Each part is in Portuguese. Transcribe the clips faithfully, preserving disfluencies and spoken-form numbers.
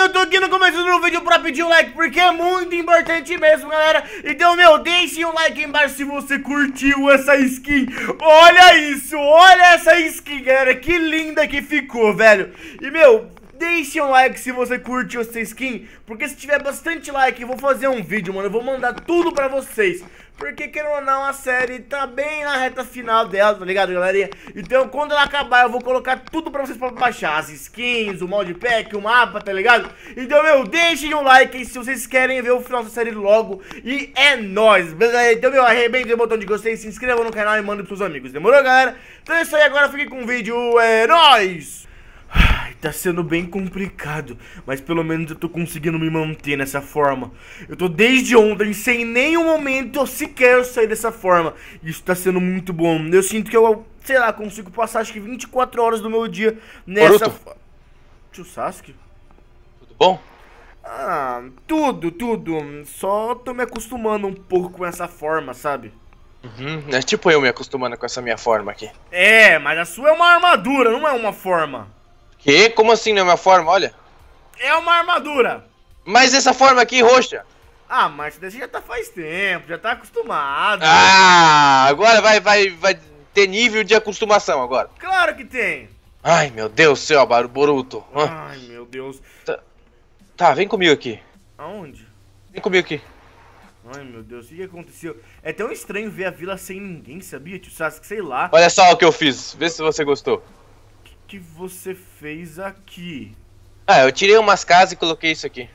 eu tô aqui no começo do vídeo pra pedir o like, porque é muito importante mesmo, galera. Então, meu, deixe um like aí embaixo se você curtiu essa skin. Olha isso, olha essa skin, galera, que linda que ficou, velho. E, meu, deixe um like se você curtiu essa skin, porque se tiver bastante like eu vou fazer um vídeo, mano. Eu vou mandar tudo pra vocês, porque, querendo ou não, a série tá bem na reta final dela, tá ligado, galerinha? Então, quando ela acabar, eu vou colocar tudo pra vocês pra baixar. As skins, o modpack, o mapa, tá ligado? Então, meu, deixem um like aí se vocês querem ver o final da série logo. E é nóis, beleza? Então, meu, arrebentem o botão de gostei, se inscrevam no canal e mandem pros seus amigos. Demorou, galera? Então é isso aí, agora fiquem com o vídeo. É nóis! Ai, tá sendo bem complicado, mas pelo menos eu tô conseguindo me manter nessa forma. Eu tô desde ontem sem nenhum momento eu sequer sair dessa forma. Isso tá sendo muito bom. Eu sinto que eu, sei lá, consigo passar acho que vinte e quatro horas do meu dia nessa... Tio Sasuke? Tudo bom? Ah, tudo, tudo. Só tô me acostumando um pouco com essa forma, sabe? Uhum, é tipo eu me acostumando com essa minha forma aqui. É, mas a sua é uma armadura, não é uma forma. Que? Como assim não é minha forma? Olha. É uma armadura. Mas essa forma aqui roxa. Ah, mas você já tá faz tempo, já tá acostumado. Ah, agora vai, vai, vai ter nível de acostumação agora. Claro que tem. Ai, meu Deus do céu, Boruto. Ai, meu Deus. Tá, tá, vem comigo aqui. Aonde? Vem comigo aqui. Ai, meu Deus, o que aconteceu? É tão estranho ver a vila sem ninguém, sabia, tio Sasuke? Sei lá. Olha só o que eu fiz, vê se você gostou. O que, que você fez aqui? Ah, eu tirei umas casas e coloquei isso aqui.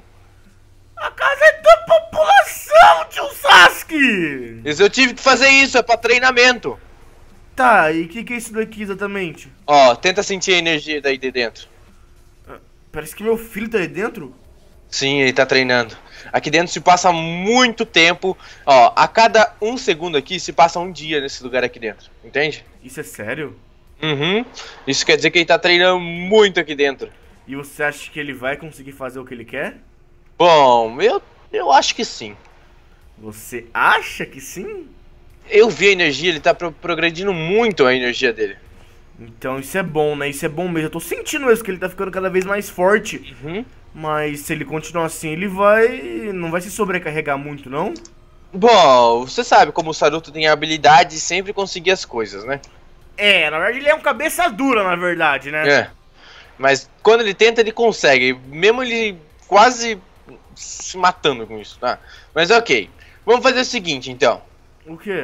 A casa é da população, tio Sasuke! Mas eu tive que fazer isso, é pra treinamento. Tá, e o que, que é isso daqui exatamente? Ó, tenta sentir a energia daí de dentro. Ah, parece que meu filho tá aí dentro. Sim, ele tá treinando. Aqui dentro se passa muito tempo. Ó, a cada um segundo aqui se passa um dia nesse lugar aqui dentro. Entende? Isso é sério? Uhum. Isso quer dizer que ele tá treinando muito aqui dentro. E você acha que ele vai conseguir fazer o que ele quer? Bom, eu, eu acho que sim. Você acha que sim? Eu vi a energia, ele tá pro progredindo muito a energia dele. Então isso é bom, né? Isso é bom mesmo. Eu tô sentindo isso, que ele tá ficando cada vez mais forte. Uhum. Mas se ele continuar assim, ele vai... não vai se sobrecarregar muito, não? Bom, você sabe como o Saruto tem a habilidade de sempre conseguir as coisas, né? É, na verdade ele é um cabeça dura, na verdade, né? É. Mas quando ele tenta, ele consegue. Mesmo ele quase se matando com isso, tá? Mas ok. Vamos fazer o seguinte, então. O quê?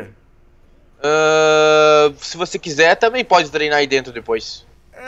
Uh, se você quiser, também pode treinar aí dentro depois.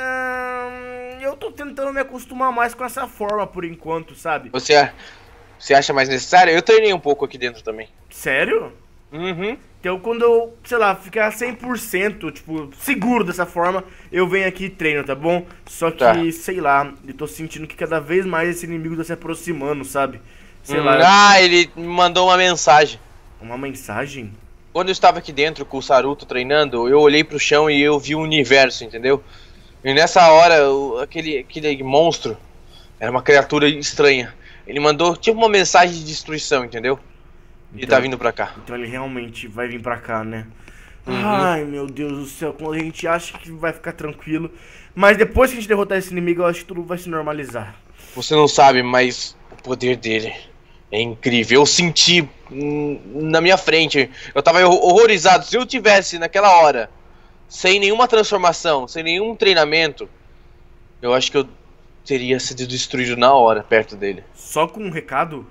Hum, eu tô tentando me acostumar mais com essa forma por enquanto, sabe? Você, você acha mais necessário? Eu treinei um pouco aqui dentro também. Sério? Uhum. Então quando eu, sei lá, ficar cem por cento, tipo, seguro dessa forma, eu venho aqui e treino, tá bom? Só que, Tá. sei lá, eu tô sentindo que cada vez mais esse inimigo tá se aproximando, sabe? Sei Hum, lá. Ah, ele me mandou uma mensagem. Uma mensagem? Quando eu estava aqui dentro com o Saruto treinando, eu olhei pro chão e eu vi o universo, entendeu? E nessa hora, o- aquele, aquele monstro era uma criatura estranha. Ele mandou tipo uma mensagem de destruição, entendeu? Ele Então- tá vindo pra cá. Então ele realmente vai vir pra cá, né? Uhum. Ai, meu Deus do céu, quando a gente acha que vai ficar tranquilo, mas depois que a gente derrotar esse inimigo, eu acho que tudo vai se normalizar. Você não sabe, mas o poder dele é incrível. Eu senti hum, na minha frente. Eu tava horro- horrorizado. Se eu tivesse naquela hora, sem nenhuma transformação, sem nenhum treinamento, eu acho que eu teria sido destruído na hora, perto dele. Só com um recado?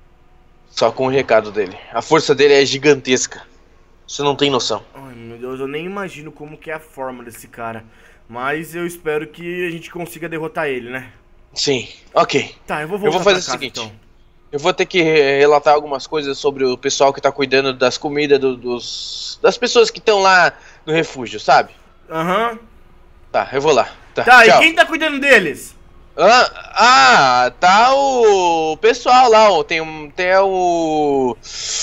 Só com o recado dele. A força dele é gigantesca. Você não tem noção. Ai, meu Deus, eu nem imagino como que é a forma desse cara. Mas eu espero que a gente consiga derrotar ele, né? Sim, ok. Tá, eu vou voltar Eu vou fazer pra o casa, seguinte. então. Eu vou ter que re- relatar algumas coisas sobre o pessoal que tá cuidando das comidas do- dos, das pessoas que estão lá no refúgio, sabe? Aham. Tá, eu vou lá. Tá, Tá, tchau. e quem tá cuidando deles? Ah, ah, tá o pessoal lá, ó, tem, um- tem o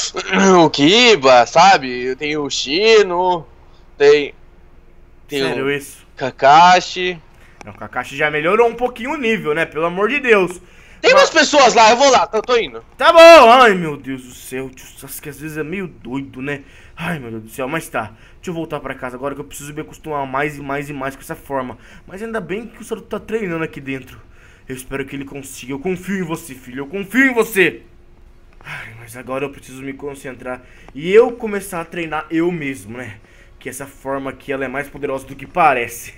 o Kiba, sabe? Tem o Shino, tem tem Sério o isso? Kakashi. Não, o Kakashi já melhorou um pouquinho o nível, né? Pelo amor de Deus. Tem Mas- umas pessoas lá, eu vou lá, tô, tô indo. Tá bom, ai meu Deus do céu, tio Sasuke às vezes é meio doido, né? Ai meu Deus do céu, mas tá, deixa eu voltar pra casa agora que eu preciso me acostumar mais e mais e mais com essa forma. Mas ainda bem que o Saruto tá treinando aqui dentro. Eu espero que ele consiga. Eu confio em você, filho. Eu confio em você. Ai, mas agora eu preciso me concentrar e eu começar a treinar eu mesmo, né? Que essa forma aqui, ela é mais poderosa do que parece.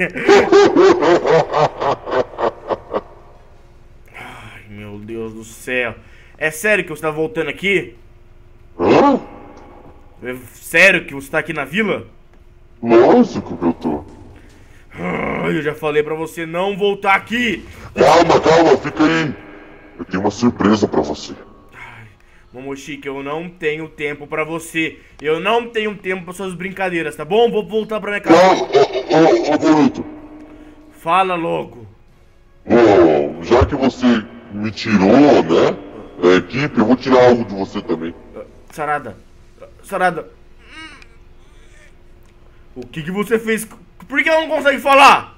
Ai, meu Deus do céu. É sério que você tá voltando aqui? Hã? É sério que você tá aqui na vila? Lógico que eu tô. Ai, eu já falei pra você não voltar aqui. Calma, calma, fica aí. Eu tenho uma surpresa pra você. Momoshiki, eu não tenho tempo pra você. Eu não tenho tempo pra suas brincadeiras, tá bom? Vou voltar pra minha casa. Não, ô, ô, ô, Boruto. Fala logo. Ô, já que você me tirou, né, da equipe, eu vou tirar algo de você também. Sarada. Sarada. O que que você fez? Por que ela não consegue falar?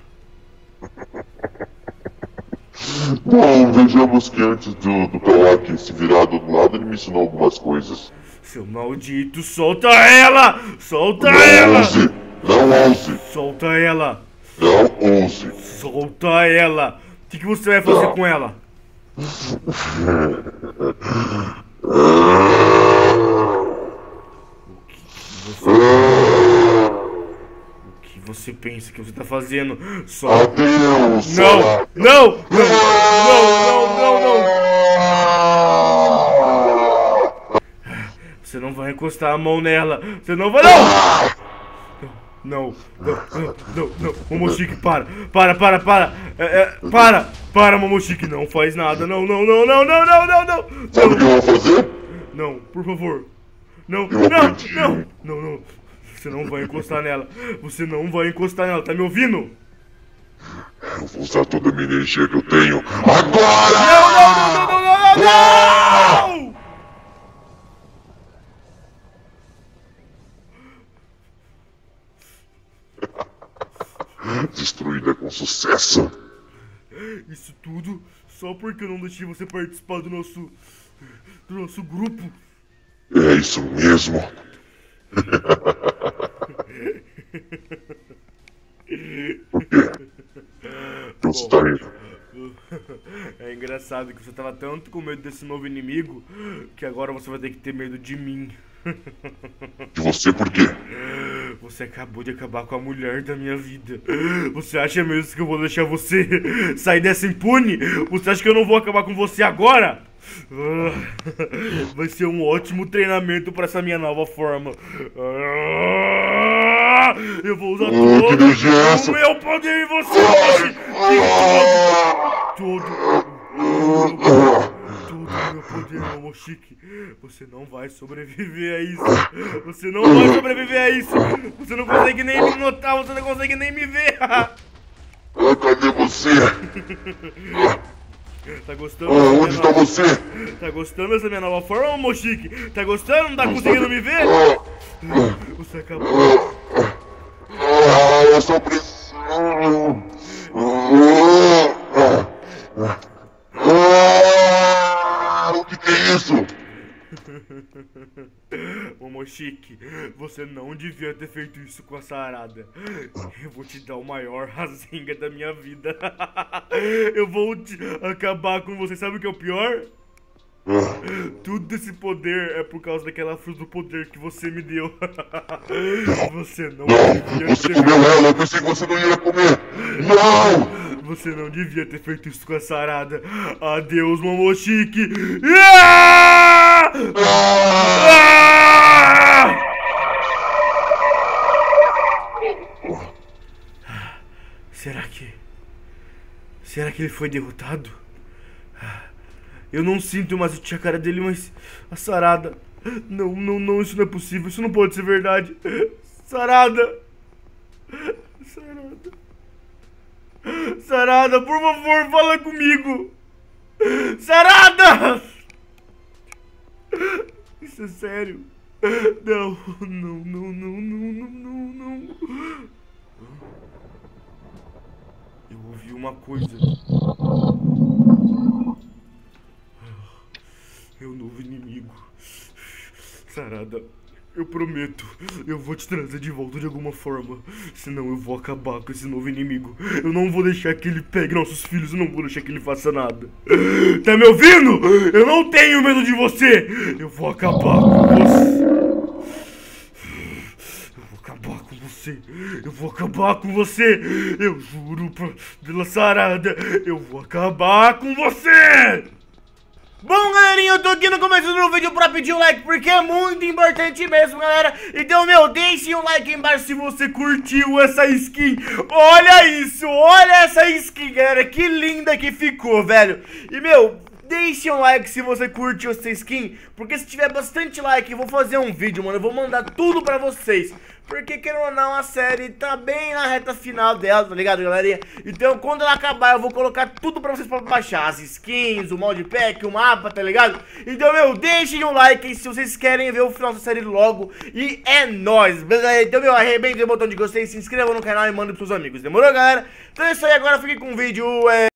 Bom, vejamos que antes do, do Kawaki se virar do outro lado, ele me ensinou algumas coisas. Seu maldito, solta ela! Solta Não ela! ouse! Não ouse! Solta ela! Não ouse! Solta ela! O que que você vai fazer com ela? O que você pensa que você tá fazendo? Só... Adeus! Não! Não! Não! Não! Não! Não! Você não vai encostar a mão nela! Você não vai... Não! Não! Não! Não! Não! Não! Momoshiki, para! Para! Para! Para! É, é, para! Para, Momoshiki! Não faz nada! Não! Não! Não! Não! Não! Não! Não! Não! Sabe o que eu vou fazer? Não! Por favor! Não! Eu Não! aprendi. Não! Não! Não! Você não vai encostar nela! Você não vai encostar nela! Tá me ouvindo? Eu vou usar toda a minha energia que eu tenho. Agora! Não! Não! Não! Não! Não! Não! Não! Destruída com sucesso. Isso tudo só porque eu não deixei você participar do nosso... do nosso grupo. É isso mesmo. Por quê? Então você tá indo. É engraçado que você tava tanto com medo desse novo inimigo que agora você vai ter que ter medo de mim. De você por quê? Você acabou de acabar com a mulher da minha vida. Você acha mesmo que eu vou deixar você sair dessa impune? Você acha que eu não vou acabar com você agora? Vai ser um ótimo treinamento pra essa minha nova forma. Eu vou usar Oh, que todo nojento. o meu poder em você. Todo, todo, todo o meu poder, Momoshiki. Você não vai sobreviver a isso. Você não vai sobreviver a isso. Você não consegue nem me notar, você não consegue nem me ver. Ah, cadê você? Tá gostando? Ah, dessa onde minha está nova- você? Tá gostando dessa minha nova forma, Momoshiki? Tá gostando? Não tá conseguindo me ver? Você acabou. Ah, eu só preciso. Ah, o que que é isso? Momoshiki, você não devia ter feito isso com a Sarada. Eu vou te dar o maior Rasengan da minha vida. Eu vou te acabar com você. Sabe o que é o pior? Tudo esse poder é por causa daquela fruta do poder que você me deu. Você não devia Não, você ter... comeu ela, eu pensei que você não ia comer. Não! Você não devia ter feito isso com a Sarada. Adeus, Momoshiki. Ah! Ah! Será que... Será que ele foi derrotado? Eu não sinto mais o cara dele, mas... A Sarada... Não, não, não, isso não é possível. Isso não pode ser verdade. Sarada... Sarada... Sarada, por favor, fala comigo! Sarada! Isso é sério? Não, não, não, não, não, não, não, não. Eu ouvi uma coisa. É um novo inimigo. Sarada, Eu prometo, eu vou te trazer de volta de alguma forma. Senão eu vou acabar com esse novo inimigo. Eu não vou deixar que ele pegue nossos filhos, eu não vou deixar que ele faça nada. Tá me ouvindo? Eu não tenho medo de você. Eu vou acabar com você. Eu vou acabar com você. Eu vou acabar com você. Eu juro pela sarada. Eu vou acabar com você. Bom, galerinha, eu tô aqui no começo do vídeo pra pedir o like, porque é muito importante mesmo, galera. Então, meu, deixe um like aí embaixo se você curtiu essa skin. Olha isso, olha essa skin, galera, que linda que ficou, velho. E, meu, deixe um like se você curtiu essa skin, porque se tiver bastante like, eu vou fazer um vídeo, mano. Eu vou mandar tudo pra vocês, porque, querendo ou não, a série tá bem na reta final dela, tá ligado, galerinha? Então, quando ela acabar, eu vou colocar tudo pra vocês pra baixar. As skins, o modpack, o mapa, tá ligado? Então, meu, deixem um like aí se vocês querem ver o final da série logo. E é nóis, beleza? Então, meu, arrebentem o botão de gostei, se inscrevam no canal e mandem pros seus amigos. Demorou, galera? Então é isso aí, agora fiquem com o vídeo. É...